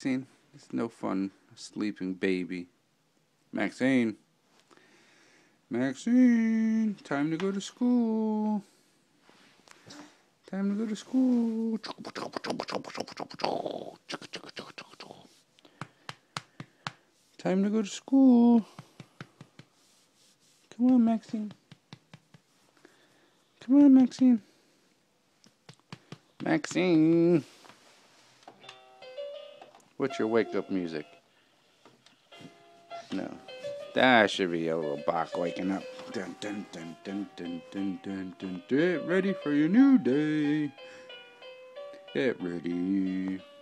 Maxine, it's no fun sleeping baby. Maxine. Maxine, time to go to school. Time to go to school. Time to go to school. Come on, Maxine. Come on, Maxine. Maxine. What's your wake-up music? No. That should be a little Bach waking up. Dun, dun, dun, dun, dun, dun, dun, dun. Get ready for your new day. Get ready.